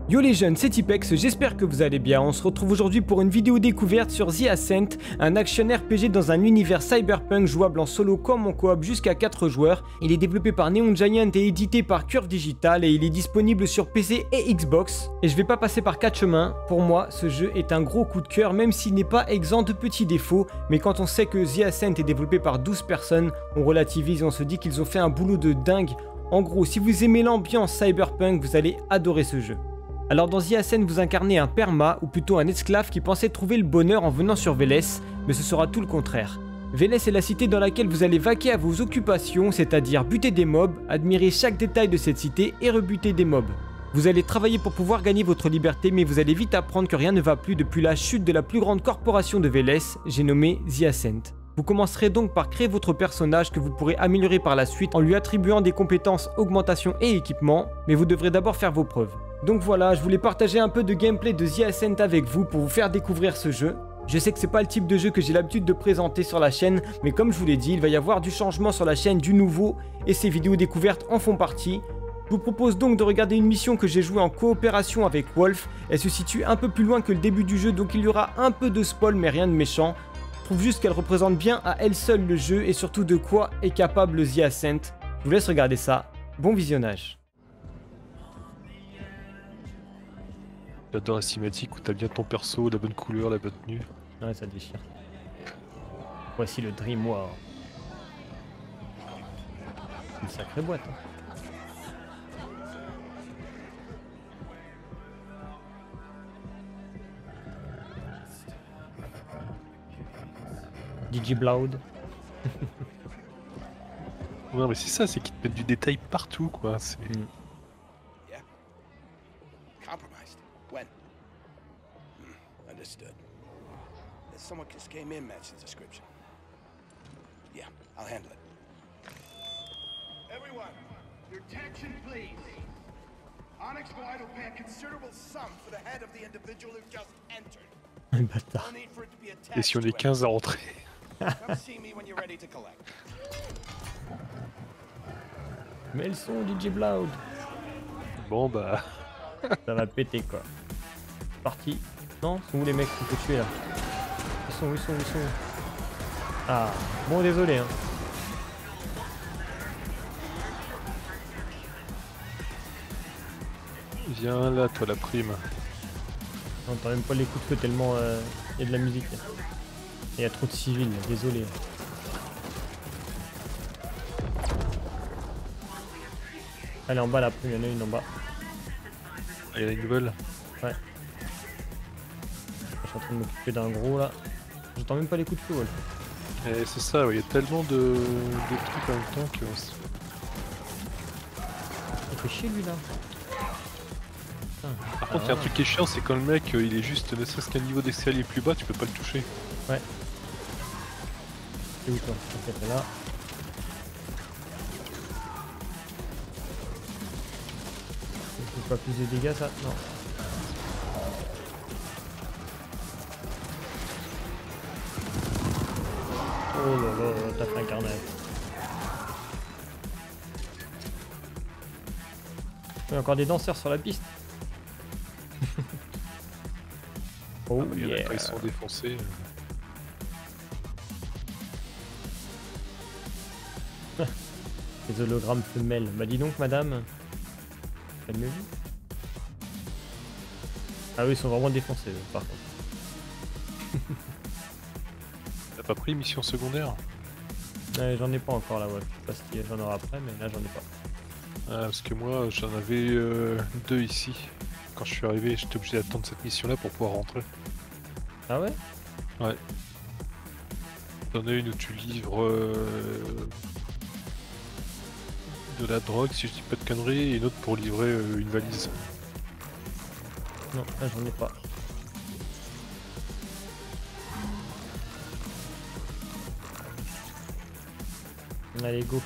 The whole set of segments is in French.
Yo les jeunes, c'est Tipex, j'espère que vous allez bien. On se retrouve aujourd'hui pour une vidéo découverte sur The Ascent, un action RPG dans un univers cyberpunk jouable en solo comme en coop jusqu'à 4 joueurs. Il est développé par Neon Giant et édité par Curve Digital et il est disponible sur PC et Xbox. Et je vais pas passer par 4 chemins, pour moi ce jeu est un gros coup de cœur même s'il n'est pas exempt de petits défauts, mais quand on sait que The Ascent est développé par 12 personnes, on relativise et on se dit qu'ils ont fait un boulot de dingue. En gros, si vous aimez l'ambiance cyberpunk, vous allez adorer ce jeu. Alors dans The Ascent, vous incarnez un perma, ou plutôt un esclave qui pensait trouver le bonheur en venant sur Vélez, mais ce sera tout le contraire. Vélez est la cité dans laquelle vous allez vaquer à vos occupations, c'est-à-dire buter des mobs, admirer chaque détail de cette cité et rebuter des mobs. Vous allez travailler pour pouvoir gagner votre liberté, mais vous allez vite apprendre que rien ne va plus depuis la chute de la plus grande corporation de Vélez, j'ai nommé The Ascent. Vous commencerez donc par créer votre personnage que vous pourrez améliorer par la suite en lui attribuant des compétences, augmentations et équipements, mais vous devrez d'abord faire vos preuves. Donc voilà, je voulais partager un peu de gameplay de The Ascent avec vous pour vous faire découvrir ce jeu. Je sais que c'est pas le type de jeu que j'ai l'habitude de présenter sur la chaîne, mais comme je vous l'ai dit, il va y avoir du changement sur la chaîne, du nouveau, et ces vidéos découvertes en font partie. Je vous propose donc de regarder une mission que j'ai jouée en coopération avec Wolf. Elle se situe un peu plus loin que le début du jeu, donc il y aura un peu de spoil, mais rien de méchant. Je trouve juste qu'elle représente bien à elle seule le jeu et surtout de quoi est capable The Ascent. Je vous laisse regarder ça. Bon visionnage. J'adore la cinématique où t'as bien ton perso, la bonne couleur, la bonne tenue. Ouais, ça déchire. Voici le Dream War. Une sacrée boîte. Hein. DJ Bloud. Ouais, mais c'est ça, c'est qu'ils te mettent du détail partout, quoi. C'est... Yeah. Compromised. When? Understood. There's someone just came in matching the description. Yeah, I'll handle it. Everyone, your attention please. Onyx White will pay a considerable sum for the head of the individual who just entered. Un bâtard. No need for it to be attached Et si on est to 15 à rentrer? Come see me when you're ready to collect. Mais le son DJ Bloud. Bon bah... Ça va péter quoi. Parti. Non, sont où les mecs qu'il faut tuer là? Ils sont où, ils sont où, ils sont où? Ah, bon désolé hein. Viens là, toi, la prime. On entend même pas les coups de feu tellement il y a de la musique. Il y a trop de civils, désolé. Elle est en bas la prime, il y en a une en bas. Ah, il y en a une nouvelle. Ouais. Je suis en train de m'occuper d'un gros là. J'entends même pas les coups de feu, Wolf. Et c'est ça, ouais, il y a tellement de trucs en même temps que... Il fait chier lui là. Putain. Par contre, il y a un truc qui est chiant, c'est quand le mec, il est juste, ne serait-ce qu'un niveau d'escalier plus bas, tu peux pas le toucher. Ouais. C'est où toi? Ok, t'es là. Ça fait pas plus de dégâts ça? Non. Oh là là, t'as fait un carnage. Il y a encore des danseurs sur la piste. Oh Ah, yeah. Ils sont défoncés. Les hologrammes femelles. Bah dis donc madame. Calmez-vous. Ah oui, ils sont vraiment défoncés par contre. T'as pas pris mission secondaire? J'en ai pas encore là, ouais. Je sais pas si j'en aurai après, mais là j'en ai pas. Ah, parce que moi, j'en avais deux ici. Quand je suis arrivé, j'étais obligé d'attendre cette mission-là pour pouvoir rentrer. Ah ouais? Ouais. T'en as une où tu livres de la drogue, si je dis pas de conneries, et une autre pour livrer une valise. Non, là j'en ai pas. Allez, go.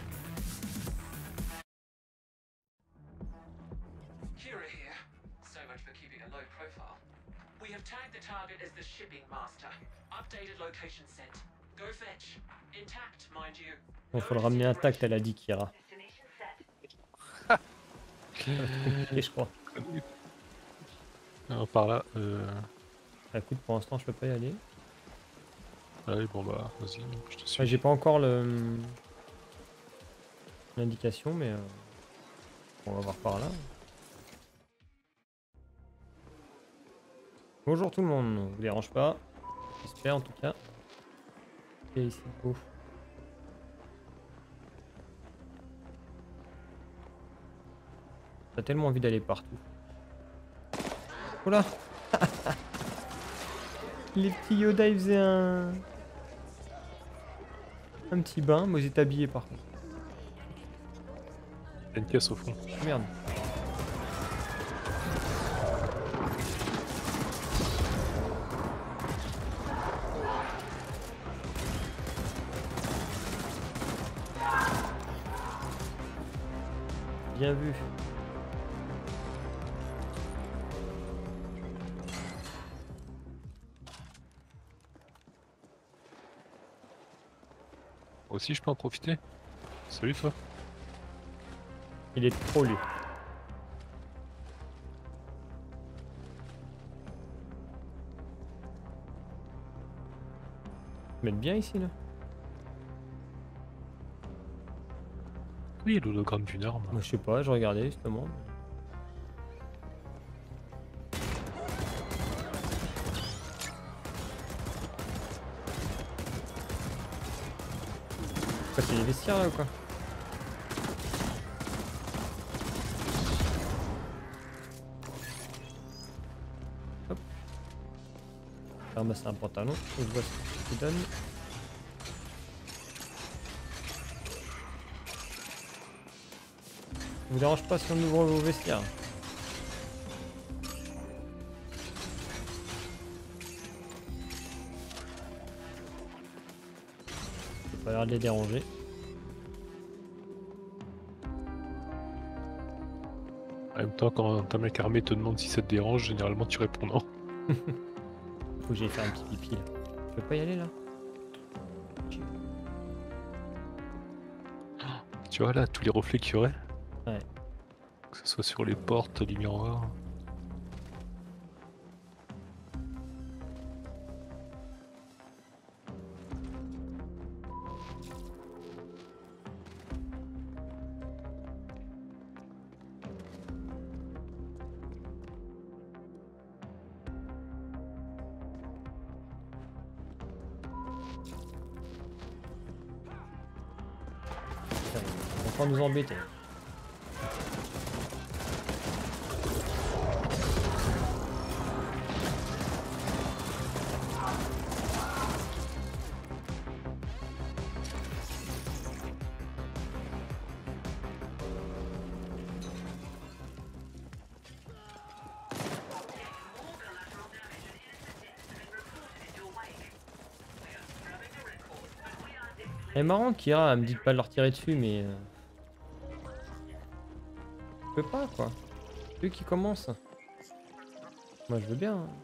Kira here. So much for keeping a low profile. We have tagged the target as the shipping master. Updated location sent. Go fetch. Intact, mind you. Bon, faut le ramener intact, elle a dit Kira. Et je crois. Par là, Bah, écoute, pour l'instant, je peux pas y aller. allez, bon bah, vas-y, je te suis. Ouais, j'ai pas encore l'indication, mais on va voir par là. Bonjour tout le monde, on vous dérange pas. J'espère en tout cas. Et ici, oh. T'as tellement envie d'aller partout. Oula. Les petits Yoda, ils faisaient un petit bain, moi ils étaient habillés par contre. Il y a une caisse au fond. Merde. Bien vu. Moi aussi, je peux en profiter. Salut toi. Il est trop lui. Mettre bien ici là. Oui, l'hologramme d'une arme. Moi je sais pas, je regardais justement. Quoi, c'est les vestiaires là ou quoi? Hop. Ramasser un pantalon, je vois ce qu'il donne. Ça vous dérange pas si on ouvre vos vestiaires? J'ai pas l'air de les déranger. En même temps, quand un mec armé te demande si ça te dérange, généralement tu réponds non. Faut que j'aille faire un petit pipi là. Je peux pas y aller là? Tu vois là, tous les reflets qu'il y aurait. Ouais. Que ce soit sur les portes, les miroirs. Putain, ils vont encore nous embêter. C'est marrant Kira, elle me dit de pas leur tirer dessus, mais je peux pas quoi. C'est eux qui commencent. Moi je veux bien. Hein.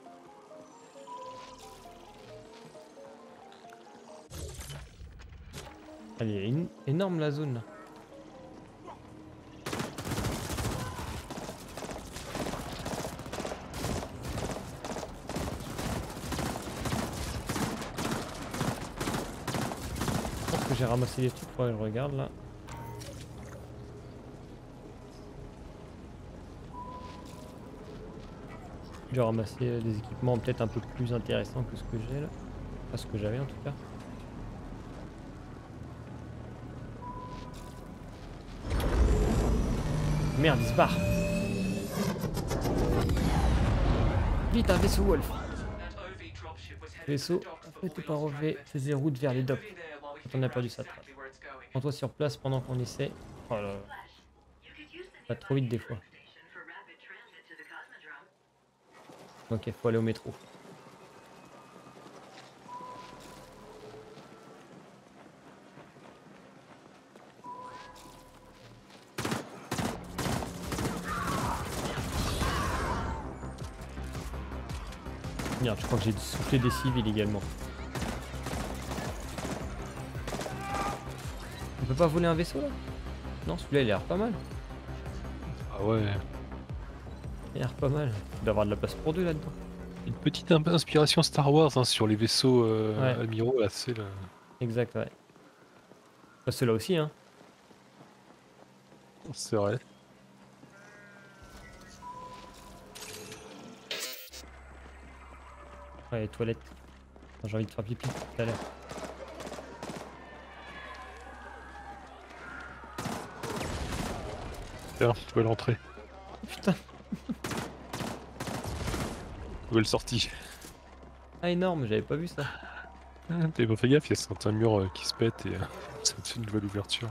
Elle est énorme la zone là. Je pense que j'ai ramassé les trucs, ouais, je regarde là. J'ai ramassé des équipements peut-être un peu plus intéressants que ce que j'ai là. Pas ce que j'avais en tout cas. Merde, il se barre. Vite, un vaisseau Wolf. Vaisseau affrété par OV faisait route vers les docks. Quand on a perdu sa trace. Prends-toi sur place pendant qu'on essaie. Oh là là. Ça va trop vite des fois. Ok, faut aller au métro. Merde, je crois que j'ai soufflé des civils également. On peut pas voler un vaisseau là? Non, celui-là il a l'air pas mal. Ah ouais. Il a l'air pas mal. Il doit avoir de la place pour deux là-dedans. Une petite inspiration Star Wars hein, sur les vaisseaux Ouais. amiraux, là, c'est le... Exact, ouais. Bah, ceux-là aussi, hein. C'est vrai. Ouais, les toilettes. J'ai envie de faire pipi tout à l'heure. Tiens, nouvelle entrée. Putain. Nouvelle sortie. Ah, énorme, j'avais pas vu ça. T'avais pas fait gaffe, il y a certains murs qui se pètent et ça te fait une nouvelle ouverture.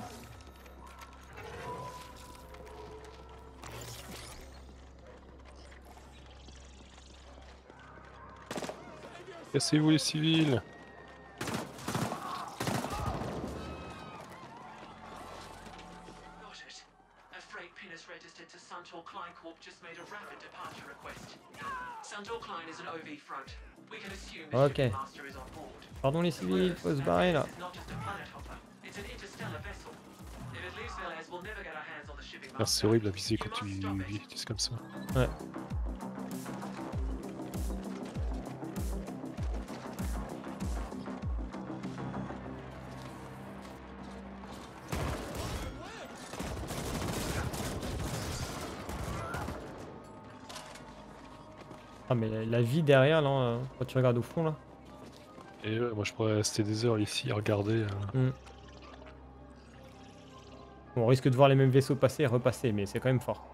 Cassez-vous les civils! Got it. A freight pinnace registered to Suntor Klein Corp just made a rapid departure request. Suntor Klein is an OV front. We can assume the Okay. shipping master is on board. Pardon les civils, faut se barrer là. It's not just a planet hopper, it's an interstellar vessel. If it leaves Velez, we'll never get our hands on the shipping Ah, master. c'est horrible à viser You quand tu must stop it. vises comme ça. Ouais. Ah mais la vie derrière là, quand tu regardes au fond là. Et moi je pourrais rester des heures ici à regarder. Bon, on risque de voir les mêmes vaisseaux passer et repasser, mais c'est quand même fort.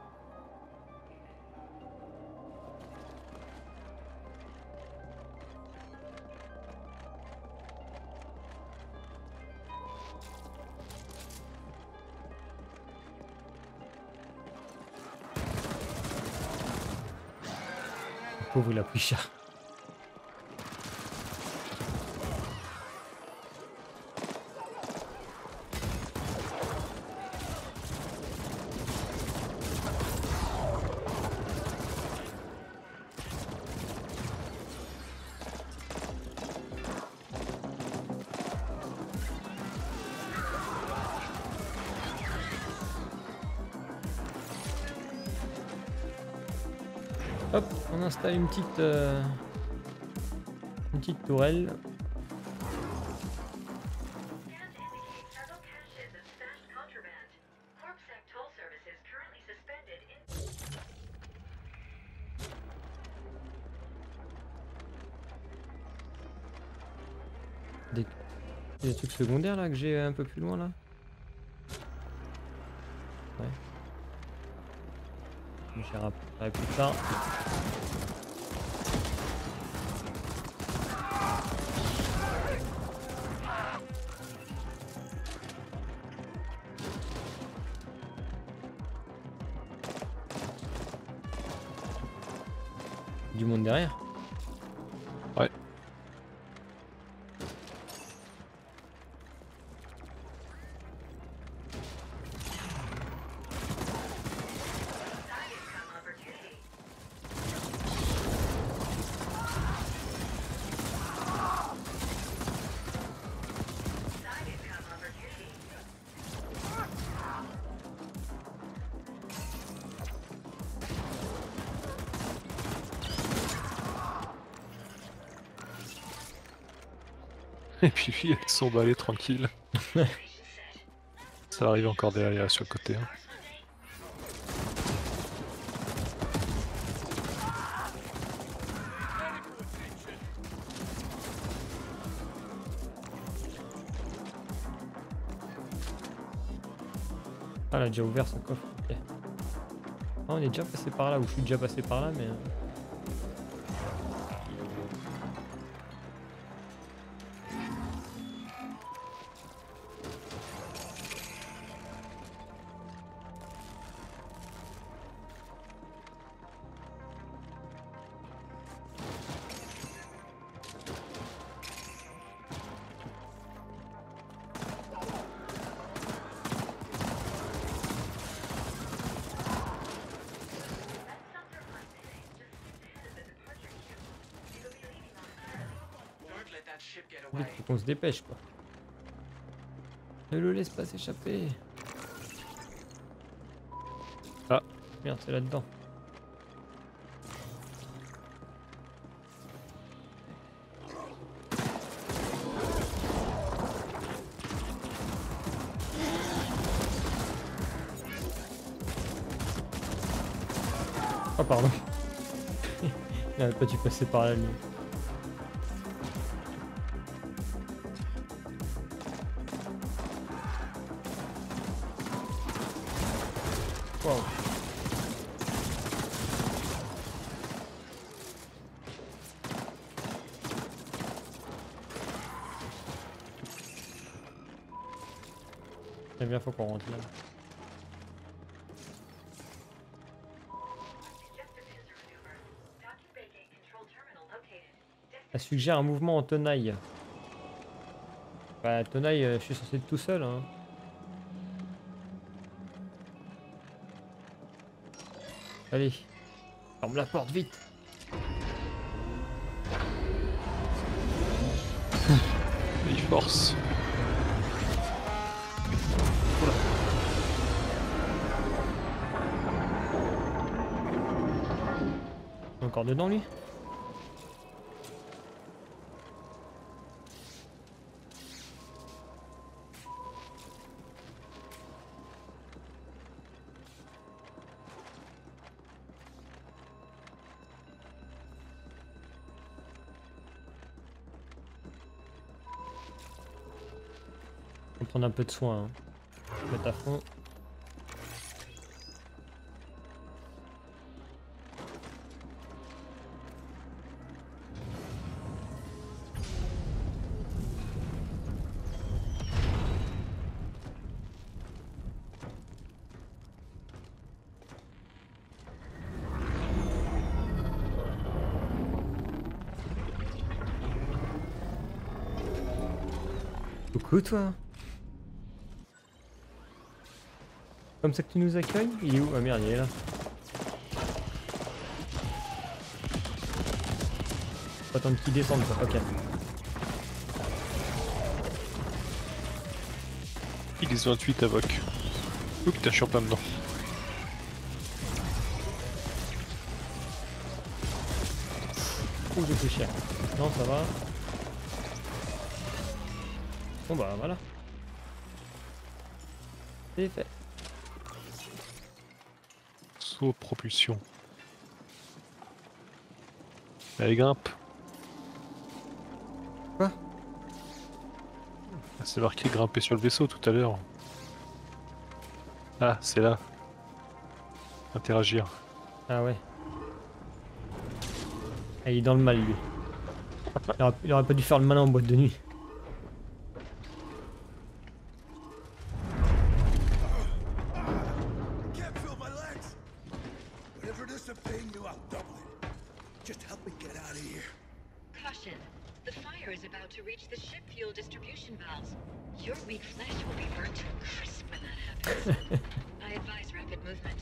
Pauvre, il a pris cher. Hop, on installe une petite tourelle. Scans indicate several caches of stashed contraband. CorpSec toll services currently suspended in... Des trucs secondaires là que j'ai un peu plus loin là. Ouais. Je gérerai plus tard. Du monde derrière. Ouais. Et puis lui avec son balai tranquille. Ça arrive encore derrière sur le côté. Hein. Ah, elle a déjà ouvert son coffre. Ok. Ah, on est déjà passé par là, ou je suis déjà passé par là, mais. Don't let that ship get Il away. faut qu'on se dépêche quoi. Ne le laisse pas s'échapper. Ah. Merde, c'est là-dedans. Oh pardon. Il n'aurait pas dû passer par là lui. Wow. Très bien, faut qu'on rentre là. Elle suggère un mouvement en tenaille. Bah tenaille, je suis censé être tout seul hein. Allez, ferme la porte vite. Il force. Encore dedans lui? On va prendre un peu de soin. Hein. Mettre à fond. Coucou toi. Comme ça que tu nous accueilles? Il est où? Ah merde, il est là. Faut attendre qu'il descende ça, ok. Il est 28 avoc. Ouh putain, je suis en plein dedans. Ouh, j'ai fait cher. Non, ça va. Bon bah voilà. C'est fait. Saut propulsion. Allez, grimpe. Quoi? Ah, c'est marqué grimper sur le vaisseau tout à l'heure. Ah, c'est là. Interagir. Ah ouais. Ah, il est dans le mal lui. Il aurait pas dû faire le malin en boîte de nuit. Can't feel my legs. Whatever it is to pay you, I'll double it. Just help me get out of here. Caution. The fire is about to reach the ship fuel distribution valves. Your weak flesh will be burnt to a crisp when that happens. I advise rapid movement.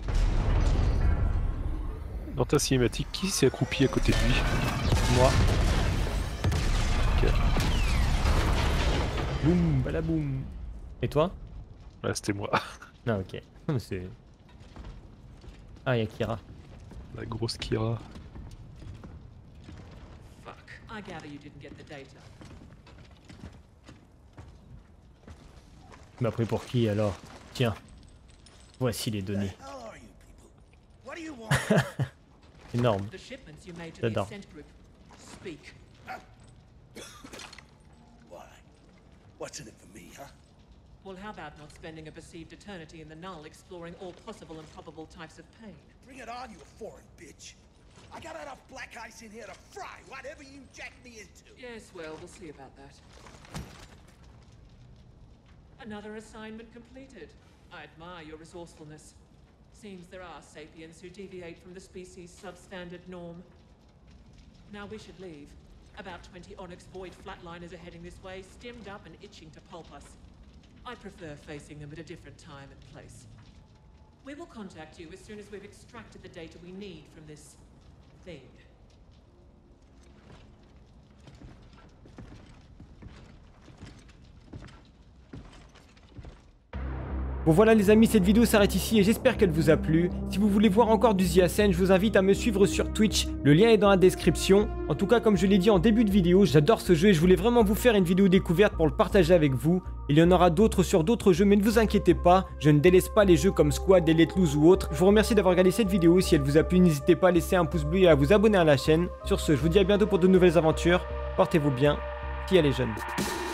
Dans ta cinématique, qui s'est accroupi à côté de lui? Moi. Ok. Boum, balaboum. Et toi? Là, c'était moi. Ah ok. C'est... Ah, y'a Kira. La grosse Kira. Fuck. I gather you didn't get the data. Tu m'as pris pour qui alors? Tiens. Voici les Who données. the hell are you people? What do you want? Énorme. The shipments you made to the J'adore. Ascent group. Speak. Why? What's in it for me, huh? Well, how about not spending a perceived eternity in the Null exploring all possible and probable types of pain? Bring it on, you foreign bitch. I got enough black ice in here to fry whatever you jack me into. Yes, well, we'll see about that. Another assignment completed. I admire your resourcefulness. Seems there are sapiens who deviate from the species' substandard norm. Now we should leave. About 20 Onyx Void flatliners are heading this way, stemmed up and itching to pulp us. I prefer facing them at a different time and place. We will contact you as soon as we've extracted the data we need from this thing. Bon voilà les amis, cette vidéo s'arrête ici et j'espère qu'elle vous a plu. Si vous voulez voir encore du The Ascent, je vous invite à me suivre sur Twitch, le lien est dans la description. En tout cas, comme je l'ai dit en début de vidéo, j'adore ce jeu et je voulais vraiment vous faire une vidéo découverte pour le partager avec vous. Il y en aura d'autres sur d'autres jeux, mais ne vous inquiétez pas, je ne délaisse pas les jeux comme Squad et Let Loose ou autres. Je vous remercie d'avoir regardé cette vidéo, si elle vous a plu, n'hésitez pas à laisser un pouce bleu et à vous abonner à la chaîne. Sur ce, je vous dis à bientôt pour de nouvelles aventures, portez-vous bien, qui est les jeunes.